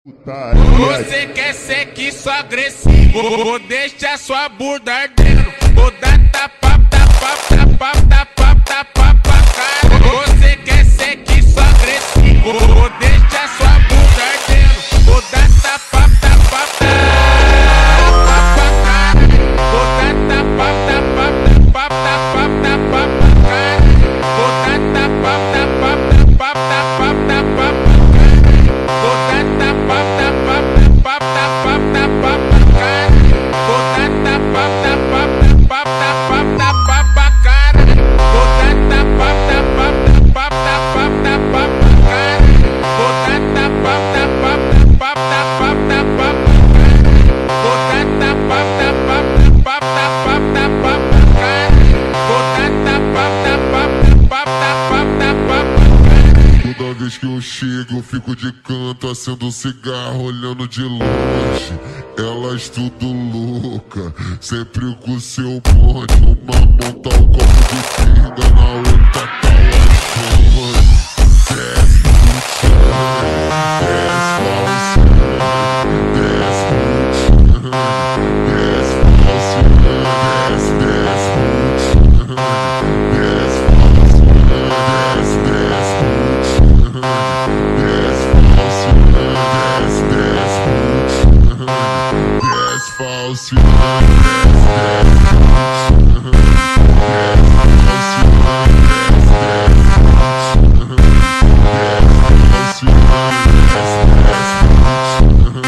Você quer ser que só agressivo, vou deixar sua bunda ardendo, vou dar tapa, tapa, tapa, tapa, tapa, cara. Você quer ser que só agressivo, vou deixar sua bunda ardendo, vou dar tapa, tapa, tapa, cara. Vou dar tapa, tapa, tapa, tapa, tapa, cara. Vou dar tapa, tapa, tapa, tapa, tapa, vou dar tapa, tapa, tapa, tapa, tapa, cara. Vou dar tapa, tapa, tapa, tapa, tapa, cara. Vou dar tapa, tapa, tapa, tapa, tapa, cara. Vou dar tapa, tapa, tapa, tapa, tapa, vou dar tapa, tapa, tapa, tapa, tapa, cara. Vou dar tapa, tapa, tapa, tapa, tapa. Toda vez que eu chego, eu fico de canto, acendo um cigarro, olhando de longe. Elas tudo louca, sempre com seu bonde. Uma mão tá um copo de pinga, na outra tá o iPhone. Desce putinha, desce falsinha, desce putinha, desce falsinha, desce, desce putinha, desce falsinha, desce, desce putinha. Desce falsinha, desce, desce putinha. Desce falsinha, desce, desce putinha. Desce falsinha, desce, desce putinha. Desce falsinha, desce, desce putinha.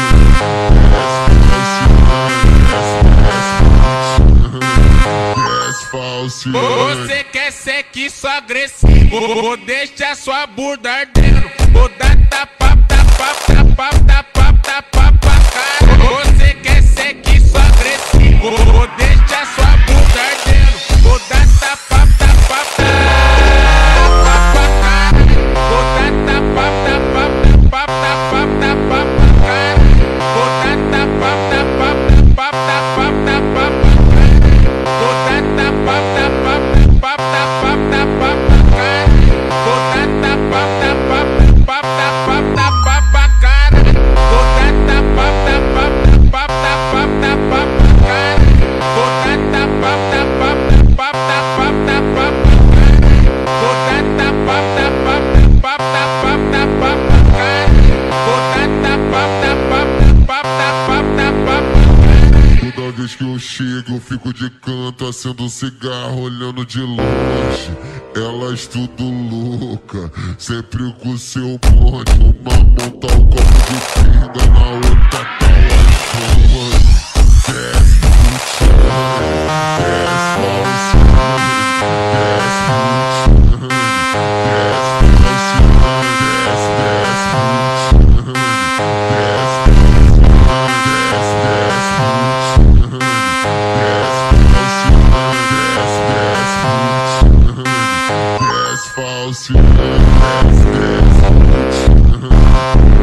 Desce falsinha. Você quer ser que só agressivo, vou deixar sua bunda ardendo, vou dar tapa, tapa, tapa, tapa, tapa, cara. Você quer ser que só agressivo, vou deixar sua bunda ardendo, vou dar tapa, tapa, tapa, cara. Vou dar tapa, tapa, tapa, tapa, tapa, cara. Vou dar tapa, tapa, tapa, tapa, tapa, vou dar tapa, tapa, tapa, tapa, tapa, cara. Vou dar tapa, tapa, tapa, tapa, tapa, cara. Vou dar tapa, tapa, tapa, tapa, tapa, cara. Vou dar tapa, tapa, tapa, tapa, tapa, vou dar tapa, tapa, tapa, tapa, tapa, cara. Vou dar tapa, tapa, tapa, tapa, tapa. Toda vez que eu chego, eu fico de canto, acendo um cigarro, olhando de longe. Elas tudo louca, sempre com seu bonde. Uma mão tá um copo de pinga, na outra tá o iPhone. Desce putinha, desce falsinha, desce putinha. Desce falsinha, desce, desce putinha. Desce falsinha, desce, desce putinha. Desce falsinha, desce, desce putinha. Desce falsinha, desce, desce putinha.